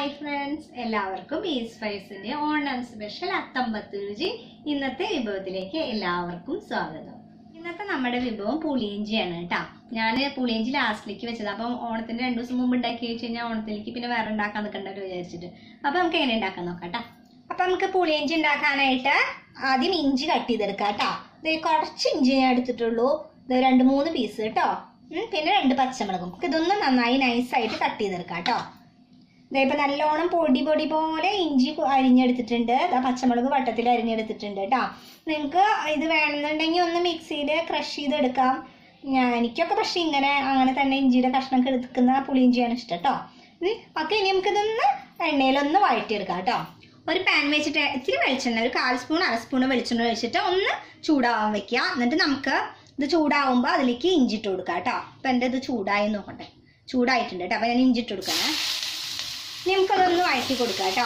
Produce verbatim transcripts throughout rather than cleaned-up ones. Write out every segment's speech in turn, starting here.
Hi friends, എല്ലാവർക്കും ഈ സ്പൈസിന്റെ Onam special അത്തമ്പത്ത് രുചി ഇന്നത്തെ വിഭവത്തിലേക്ക് എല്ലാവർക്കും സ്വാഗതം. ഇന്നത്തെ നമ്മുടെ വിഭവം പുളിയിഞ്ചിയാണ് കേട്ടോ. ഞാൻ പുളിയിഞ്ചി ലാസ്റ്റിലേക്ക് വെച്ചത്. അപ്പം ഓണത്തിന് രണ്ടു ദിവസം മുമ്പ് ഉണ്ടാക്കി വെച്ച് കഴിഞ്ഞാൽ ഓണത്തിലേക്ക് പിന്നെ വേറെ ഉണ്ടാക്കാൻ നിൽക്കണ്ടല്ലോ വിചാരിച്ചിട്ട്. അപ്പൊ നമുക്ക് എങ്ങനെ ഉണ്ടാക്കാൻ നോക്കാം കേട്ടോ. അപ്പൊ നമുക്ക് പുളിയിഞ്ചി ഉണ്ടാക്കാനായിട്ട് ആദ്യം ഇഞ്ചി കട്ട് ചെയ്തെടുക്കാം കേട്ടോ. ഇത് കുറച്ച് ഇഞ്ചി ഞാൻ എടുത്തിട്ടുള്ളൂ. ഇത് രണ്ട് മൂന്ന് പീസ് കേട്ടോ. പിന്നെ രണ്ട് പച്ചമുളകും. ഇതൊന്നും നന്നായി നൈസായിട്ട് കട്ട് ചെയ്തെടുക്കാം കേട്ടോ. ഇതായിപ്പോൾ നല്ലോണം പൊടി പൊടി പോലെ ഇഞ്ചി അരിഞ്ഞെടുത്തിട്ടുണ്ട്. പച്ചമുളക് വട്ടത്തിൽ അരിഞ്ഞെടുത്തിട്ടുണ്ട് കേട്ടോ. നിങ്ങൾക്ക് ഇത് വേണമെന്നുണ്ടെങ്കിൽ ഒന്ന് മിക്സിയിൽ ക്രഷ് ചെയ്തെടുക്കാം. ഞാൻ എനിക്കൊക്കെ പക്ഷെ ഇങ്ങനെ അങ്ങനെ തന്നെ ഇഞ്ചിയുടെ കഷ്ണമൊക്കെ എടുക്കുന്ന പുളിയിഞ്ചിയാണ് ഇഷ്ടം കേട്ടോ. ഓക്കെ, ഇനി നമുക്കിതൊന്ന് എണ്ണയിലൊന്ന് വഴറ്റിയെടുക്കാം കേട്ടോ. ഒരു പാൻ വെച്ചിട്ട് ഇത്തിരി വെളിച്ചെണ്ണ, ഒരു കാൽ സ്പൂൺ അര സ്പൂൺ വെളിച്ചെണ്ണ വെച്ചിട്ട് ഒന്ന് ചൂടാവാൻ വെക്കുക. എന്നിട്ട് നമുക്ക് ഇത് ചൂടാവുമ്പോൾ അതിലേക്ക് ഇഞ്ചി ഇട്ട് കൊടുക്കാം കേട്ടോ. അപ്പം എൻ്റെ ഇത് ചൂടായി നോക്കട്ടെ. ചൂടായിട്ടുണ്ട് കേട്ടോ. അപ്പം ഞാൻ ഇഞ്ചി ഇട്ട് കൊടുക്കണേ. ഇനി നമുക്കതൊന്ന് വഴറ്റി കൊടുക്കാം കേട്ടോ.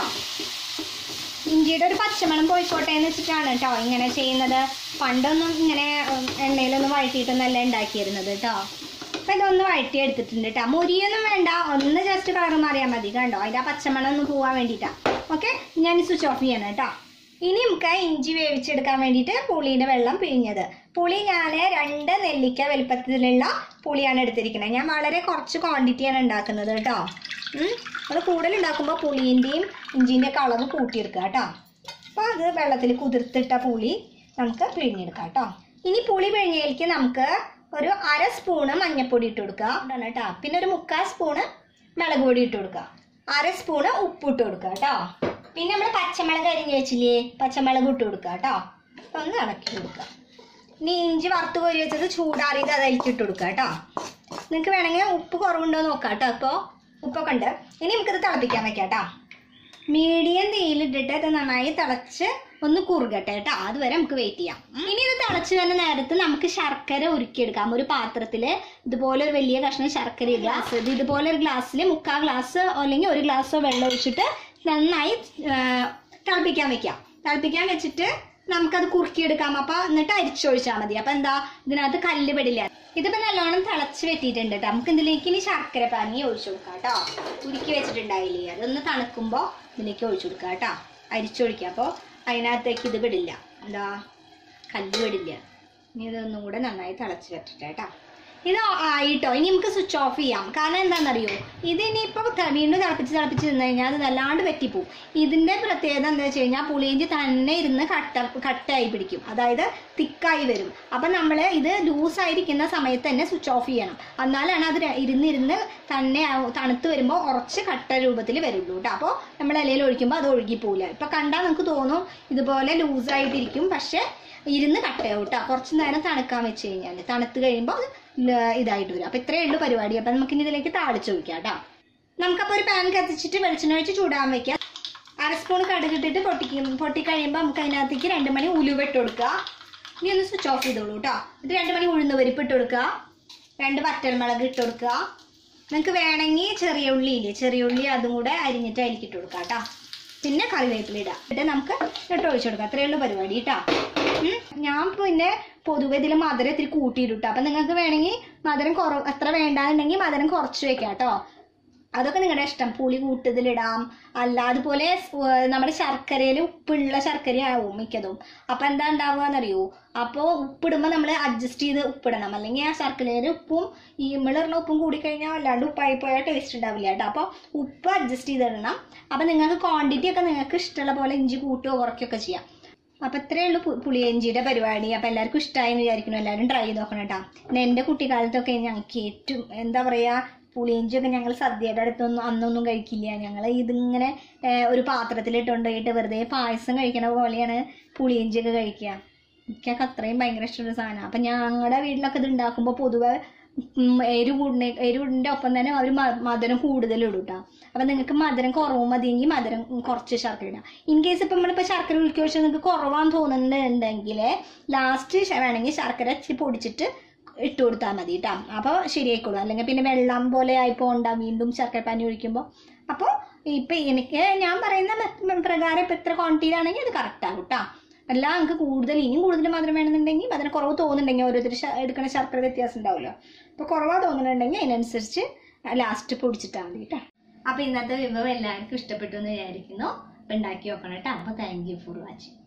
ഇഞ്ചിയുടെ ഒരു പച്ചമണം പോയിക്കോട്ടെ എന്ന് വെച്ചിട്ടാണ് കേട്ടോ ഇങ്ങനെ ചെയ്യുന്നത്. പണ്ടൊന്നും ഇങ്ങനെ എണ്ണയിലൊന്നും വഴറ്റിയിട്ടൊന്നല്ല ഉണ്ടാക്കിയിരുന്നത് കേട്ടോ. അപ്പം ഇതൊന്ന് വഴറ്റി എടുത്തിട്ടുണ്ട് കേട്ടോ. മുരിയൊന്നും വേണ്ട, ഒന്ന് ജസ്റ്റ് കളർ മാറിയാൽ മതി കണ്ടോ. അതിൻ്റെ ആ പച്ചമണം ഒന്ന് പോകാൻ വേണ്ടിയിട്ടാണ്. ഓക്കെ, ഞാൻ സ്വിച്ച് ഓഫ് ചെയ്യണം കേട്ടോ. ഇനി നമുക്ക് ഇഞ്ചി വേവിച്ചെടുക്കാൻ വേണ്ടിയിട്ട് പുളിയുടെ വെള്ളം പിഴിഞ്ഞത്. പുളി ഞാൻ രണ്ട് നെല്ലിക്ക വലുപ്പത്തിലുള്ള പുളിയാണ് എടുത്തിരിക്കുന്നത്. ഞാൻ വളരെ കുറച്ച് ക്വാണ്ടിറ്റിയാണ് ഉണ്ടാക്കുന്നത് കേട്ടോ. അത് കൂടുതൽ ഉണ്ടാക്കുമ്പോൾ പുളീൻ്റെയും ഇഞ്ചിൻ്റെ ഒക്കെ അളവ് കൂട്ടിയെടുക്കുക കേട്ടോ. അപ്പോൾ അത് വെള്ളത്തിൽ കുതിർത്തിട്ട പുളി നമുക്ക് പിഴിഞ്ഞെടുക്കാം കേട്ടോ. ഇനി പുളി പിഴിഞ്ഞതിലേക്ക് നമുക്ക് ഒരു അര സ്പൂണ് മഞ്ഞൾപ്പൊടി ഇട്ട് കൊടുക്കുക കേട്ടോ. പിന്നെ ഒരു മുക്കാൽ സ്പൂണ് മുളക് പൊടി ഇട്ട് കൊടുക്കുക. അര സ്പൂണ് ഉപ്പ് ഇട്ട് കൊടുക്കുക കേട്ടോ. പിന്നെ നമ്മൾ പച്ചമുളക് അരിഞ്ഞ് വെച്ചില്ലേ, പച്ചമുളക് ഇട്ട് കൊടുക്കുക കേട്ടോ. അപ്പം ഒന്ന് ഇളക്കി കൊടുക്കുക. ഇനി ഇഞ്ചി വറുത്ത് കോരി വെച്ചത് ചൂടാറിയത് അതിലേക്ക് ഇട്ട് കൊടുക്കുക കേട്ടോ. നിങ്ങൾക്ക് വേണമെങ്കിൽ ഉപ്പ് കുറവുണ്ടോ നോക്കാം കേട്ടോ. അപ്പോൾ ഉപ്പൊക്കെ ഉണ്ട്. ഇനി നമുക്കിത് തിളപ്പിക്കാൻ വെക്കാം കേട്ടോ. മീഡിയം തീയിലിട്ടിട്ട് ഇത് നന്നായി തിളച്ച് ഒന്ന് കുറുകട്ടെ കേട്ടോ. അതുവരെ നമുക്ക് വെയിറ്റ് ചെയ്യാം. ഇനി ഇത് തിളച്ച് വരുന്ന നേരത്ത് നമുക്ക് ശർക്കര ഉരുക്കിയെടുക്കാം. ഒരു പാത്രത്തിൽ ഇതുപോലെ ഒരു വലിയ കഷ്ണം ശർക്കര ഗ്ലാസ്, ഇത് ഇതുപോലെ ഒരു ഗ്ലാസ്സിൽ മുക്കാൽ ഗ്ലാസ് അല്ലെങ്കിൽ ഒരു ഗ്ലാസ്സോ വെള്ളം ഒഴിച്ചിട്ട് നന്നായി തിളപ്പിക്കാൻ വെക്കാം. തിളപ്പിക്കാൻ വെച്ചിട്ട് നമുക്കത് കുറുക്കിയെടുക്കാം. അപ്പം എന്നിട്ട് അരിച്ചൊഴിച്ചാൽ മതി. അപ്പം എന്താ, ഇതിനകത്ത് കല്ല് പെടില്ല. ഇതിപ്പോൾ നല്ലോണം തിളച്ച് വെട്ടിയിട്ടുണ്ട് കേട്ടോ. നമുക്ക് ഇതിലേക്ക് ഇനി ശർക്കര പാനി ഒഴിച്ചു കൊടുക്കാം കേട്ടോ. ഉരുക്കി വെച്ചിട്ടുണ്ടായില്ലേ, അതൊന്ന് തണുക്കുമ്പോൾ ഇതിലേക്ക് ഒഴിച്ചു കൊടുക്കാം കേട്ടോ. അരിച്ചൊഴിക്കുക. അപ്പോൾ അതിനകത്തേക്ക് ഇത് പെടില്ല, എന്താ കല്ല് പെടില്ല. ഇനി ഇതൊന്നും കൂടെ നന്നായി തിളച്ച് വെട്ടിട്ട് കേട്ടോ. ഇത് ആയിട്ടോ. ഇനി നമുക്ക് സ്വിച്ച് ഓഫ് ചെയ്യാം. കാരണം എന്താണെന്നറിയോ, ഇതിനിപ്പോൾ വീണ്ടും തിളപ്പിച്ച് തിളപ്പിച്ച് നിന്ന് കഴിഞ്ഞാൽ അത് നല്ലാണ്ട് പറ്റിപ്പോവും. ഇതിൻ്റെ പ്രത്യേകത എന്താ വെച്ച് കഴിഞ്ഞാൽ പുളിയിഞ്ചി തന്നെ ഇരുന്ന് കട്ട കട്ടായി പിടിക്കും, അതായത് തിക്കായി വരും. അപ്പം നമ്മൾ ഇത് ലൂസായിരിക്കുന്ന സമയത്ത് തന്നെ സ്വിച്ച് ഓഫ് ചെയ്യണം. എന്നാലാണ് അത് ഇരുന്നിരുന്ന് തന്നെ തണുത്ത് വരുമ്പോൾ ഉറച്ച് കട്ട രൂപത്തിൽ വരുള്ളൂ കേട്ടോ. അപ്പോൾ നമ്മൾ ഇലയിൽ ഒഴിക്കുമ്പോൾ അത് ഒഴുകിപ്പോവില്ല. ഇപ്പം കണ്ടാൽ നമുക്ക് തോന്നും ഇതുപോലെ ലൂസായിട്ടിരിക്കും, പക്ഷേ ഇരുന്ന് കട്ടയാവും കേട്ടോ. കുറച്ച് നേരം തണുക്കാൻ വെച്ച് കഴിഞ്ഞാൽ തണുത്ത് കഴിയുമ്പോൾ ഇതായിട്ട് വരും. അപ്പം ഇത്രയേ ഉള്ളൂ പരിപാടി. അപ്പം നമുക്കിനി ഇതിലേക്ക് താളിച്ച് ഒഴിക്കാം കേട്ടോ. നമുക്കപ്പോൾ ഒരു പാൻ കത്തിച്ചിട്ട് വെളിച്ചെണ്ണ ഒഴിച്ച് ചൂടാൻ വെക്കാം. അര സ്പൂൺ കടുകിട്ടിട്ട് പൊട്ടിക്കും. പൊട്ടിക്കഴിയുമ്പോൾ നമുക്ക് അതിനകത്തേക്ക് രണ്ട് മണി ഉലുവ ഇട്ട് കൊടുക്കുക. ഇനി ഒന്ന് സ്വിച്ച് ഓഫ് ചെയ്തോളൂ കേട്ടോ. ഇത് രണ്ട് മണി ഉഴുന്ന് പരിപ്പ് ഇട്ട് കൊടുക്കുക. രണ്ട് വറ്റൽമുളക് ഇട്ട് കൊടുക്കുക. നിങ്ങൾക്ക് വേണമെങ്കിൽ ചെറിയ ഉള്ളി ഇല്ലേ, ചെറിയ ഉള്ളി അതും കൂടെ അരിഞ്ഞിട്ട് അതിലേക്ക് ഇട്ട് കൊടുക്കാം കേട്ടോ. പിന്നെ കറിവേപ്പില ഇടാം. എന്നിട്ട് നമുക്ക് ഇട്ട് ഒഴിച്ചു കൊടുക്കാം. അത്രയേ ഉള്ളൂ പരിപാടി കേട്ടോ. ഞാൻ പിന്നെ പൊതുവെ ഇതിൽ മധുരം ഇത്തിരി കൂട്ടിയിട്ടാ. അപ്പം നിങ്ങൾക്ക് വേണമെങ്കിൽ മധുരം കുറവ് അത്ര വേണ്ടാന്നുണ്ടെങ്കിൽ മധുരം കുറച്ച് വെക്കാം കേട്ടോ. അതൊക്കെ നിങ്ങളുടെ ഇഷ്ടം. പുളി കൂട്ടതിലിടാം. അല്ല അതുപോലെ നമ്മുടെ ശർക്കരയിൽ ഉപ്പുള്ള ശർക്കരയാവും മിക്കതും. അപ്പം എന്താ ഉണ്ടാവുകയെന്നറിയോ, അപ്പോൾ ഉപ്പിടുമ്പോൾ നമ്മൾ അഡ്ജസ്റ്റ് ചെയ്ത് ഉപ്പിടണം. അല്ലെങ്കിൽ ആ ശർക്കരയിൽ ഉപ്പും ഈ ഇമ്മിളിടുന്ന ഉപ്പും കൂടിക്കഴിഞ്ഞാൽ അല്ലാണ്ട് ഉപ്പായി പോയാൽ ടേസ്റ്റ് ഉണ്ടാവില്ല കേട്ടോ. അപ്പോൾ ഉപ്പ് അഡ്ജസ്റ്റ് ചെയ്തിടണം. അപ്പം നിങ്ങൾക്ക് ക്വാണ്ടിറ്റി ഒക്കെ നിങ്ങൾക്ക് ഇഷ്ടമുള്ള പോലെ ഇഞ്ചി കൂട്ടുകയോ കുറയ്ക്കുകയൊക്കെ ചെയ്യാം. അപ്പം ഇത്രയേ ഉള്ളൂ പുളിയിഞ്ചിയുടെ പരിപാടി. അപ്പം എല്ലാവർക്കും ഇഷ്ടമായെന്ന് വിചാരിക്കണം. എല്ലാവരും ട്രൈ ചെയ്ത് നോക്കണം കേട്ടോ. പിന്നെ എൻ്റെ കുട്ടിക്കാലത്തൊക്കെ ഞങ്ങൾക്ക് ഏറ്റവും എന്താ പറയുക, പുളിയിഞ്ചിയൊക്കെ ഞങ്ങൾ സദ്യയുടെ അടുത്തൊന്നും അന്നൊന്നും കഴിക്കില്ല. ഞങ്ങൾ ഇതിങ്ങനെ ഒരു പാത്രത്തിലിട്ടുകൊണ്ട് പോയിട്ട് വെറുതെ പായസം കഴിക്കണ പോലെയാണ് പുളിയിഞ്ചിയൊക്കെ കഴിക്കുക. എനിക്കൊക്കെ അത്രയും ഭയങ്കര ഇഷ്ടമുള്ള സാധനമാണ്. അപ്പം ഞങ്ങളുടെ വീട്ടിലൊക്കെ ഇത് ഉണ്ടാക്കുമ്പോൾ പൊതുവെ എരിവുണ്ടെ എരിവിൻ്റെ ഒപ്പം തന്നെ അവർ മധുരം കൂടുതൽ ഇടും കേട്ടോ. അപ്പം നിങ്ങൾക്ക് മധുരം കുറവ് മതിയെങ്കിൽ മധുരം കുറച്ച് ശർക്കര ഇടാം. ഇൻ കേസ് ഇപ്പം നമ്മളിപ്പോൾ ശർക്കര ഉരുക്കി വെച്ചാൽ നിങ്ങൾക്ക് കുറവാന്ന് തോന്നുന്നുണ്ടെങ്കിൽ ലാസ്റ്റ് വേണമെങ്കിൽ ശർക്കര ഇച്ചിരി പൊടിച്ചിട്ട് ഇട്ട് കൊടുത്താൽ മതി കേട്ടോ. അപ്പോൾ ശരിയായിക്കോളും. അല്ലെങ്കിൽ പിന്നെ വെള്ളം പോലെ ആയിപ്പോൾ ഉണ്ടാവും വീണ്ടും ശർക്കര പാനി ഒഴിക്കുമ്പോൾ. അപ്പോൾ ഇപ്പം എനിക്ക് ഞാൻ പറയുന്ന പ്രകാരം ഇപ്പം എത്ര ക്വാണ്ടിറ്റിയിലാണെങ്കിൽ അത് കറക്റ്റാകും കേട്ടോ. അല്ല നിങ്ങൾക്ക് കൂടുതൽ ഇനിയും കൂടുതൽ മധുരം വേണമെന്നുണ്ടെങ്കിൽ അതിന് കുറവ് തോന്നുന്നുണ്ടെങ്കിൽ ഓരോരുത്തർ എടുക്കുന്ന ശർക്കര വ്യത്യാസം ഉണ്ടാവുമല്ലോ. അപ്പോൾ കുറവാ തോന്നുന്നുണ്ടെങ്കിൽ അതിനനുസരിച്ച് ലാസ്റ്റ് പൊടിച്ചിട്ടാൽ മതി കേട്ടോ. അപ്പോൾ ഇന്നത്തെ വിഭവം എല്ലാവർക്കും ഇഷ്ടപ്പെട്ടു എന്ന് വിചാരിക്കുന്നു. അപ്പോൾ ഉണ്ടാക്കി നോക്കണം കേട്ടോ. അപ്പോൾ താങ്ക് യു ഫോർ വാച്ചിങ്.